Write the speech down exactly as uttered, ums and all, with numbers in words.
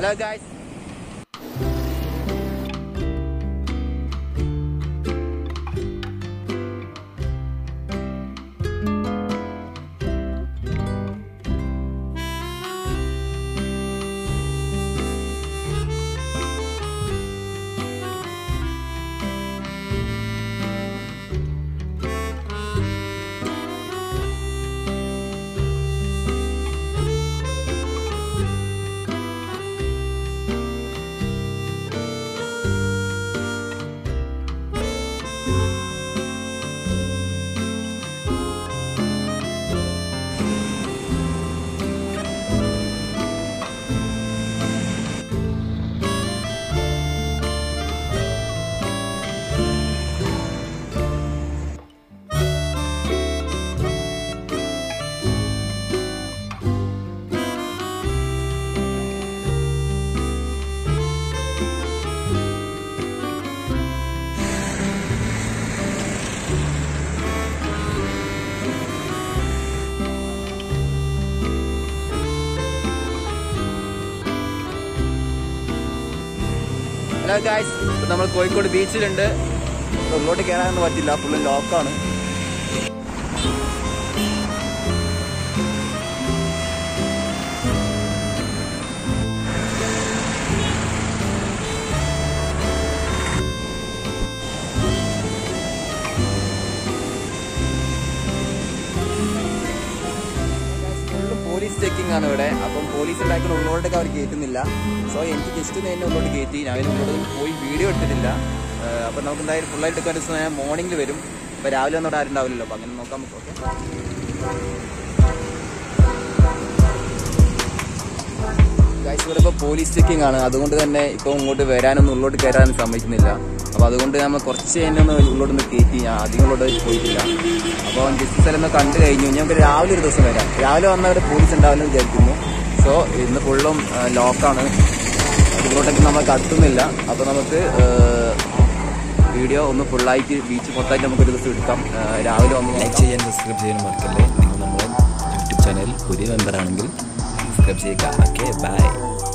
Hello guys. Hello guys, നമ്മൾ കോഴിക്കോട് ബീച്ചിലുണ്ട്. ഉള്ളോട്ട് കയറാനൊന്നും പറ്റില്ല, full ലോക്കാണ്. Police checking ആണ് ഇവിടെ. അപ്പം പോലീസ് ഉണ്ടാക്കുന്ന ഉള്ളോട്ടൊക്കെ അവർ കയറ്റുന്നില്ല. സോ എനിക്ക് ജസ്റ്റ് തന്നെ ഉള്ളോട്ട് കയറ്റി. ഞാൻ ഉള്ളോട്ട് പോയി വീഡിയോ എടുത്തിട്ടില്ല. അപ്പം നമുക്ക് എന്തായാലും ഫുള്ളായിട്ട് എടുക്കാൻ ദിവസം ഞാൻ മോർണിംഗിൽ വരും. അപ്പം രാവിലെ ഒന്നും ആരും ഉണ്ടാവില്ലല്ലോ. അപ്പം അങ്ങനെ നോക്കാം നമുക്ക്. ഓക്കെ ഗൈസ്, ഇവിടെ ഇപ്പോൾ പോലീസ് ചെക്കിംഗ് ആണ്. അതുകൊണ്ട് തന്നെ ഇപ്പോൾ ഇങ്ങോട്ട് വരാനൊന്നും ഉള്ളോട്ട് കയറാനൊന്നും സമ്മതിക്കുന്നില്ല. അപ്പോൾ അതുകൊണ്ട് നമ്മൾ കുറച്ച് തന്നെ ഒന്ന് ഉള്ളോട്ടൊന്ന് കയറ്റി. ഞാൻ അധികം ഉള്ളോട്ട് പോയിട്ടില്ല. അപ്പോൾ ജസ്റ്റ് സ്ഥലം ഒന്ന് കണ്ടു കഴിഞ്ഞു. ഞങ്ങൾക്ക് രാവിലെ ഒരു ദിവസം വരാം. രാവിലെ വന്നവർ പോലീസ് ഉണ്ടാവില്ലെന്ന് വിചാരിക്കുന്നു. സോ ഇന്ന് ഫുള്ളും ലോക്കാണ്. അതുകൊണ്ടൊക്കെ നമ്മൾ കത്തുന്നില്ല. അപ്പോൾ നമുക്ക് വീഡിയോ ഒന്ന് ഫുള്ളായിട്ട് ബീച്ച് മൊത്തമായിട്ട് നമുക്കൊരു ദിവസം എടുക്കാം. രാവിലെ ഒന്ന് ലൈക്ക് ചെയ്യാൻ സബ്സ്ക്രൈബ് ചെയ്യാൻ മറക്കല്ലേ. നിങ്ങൾ നമ്മുടെ യൂട്യൂബ് ചാനൽ പുതിയ മെമ്പറാണെങ്കിൽ സബ്സ്ക്രൈബ് ചെയ്യുക. Okay by.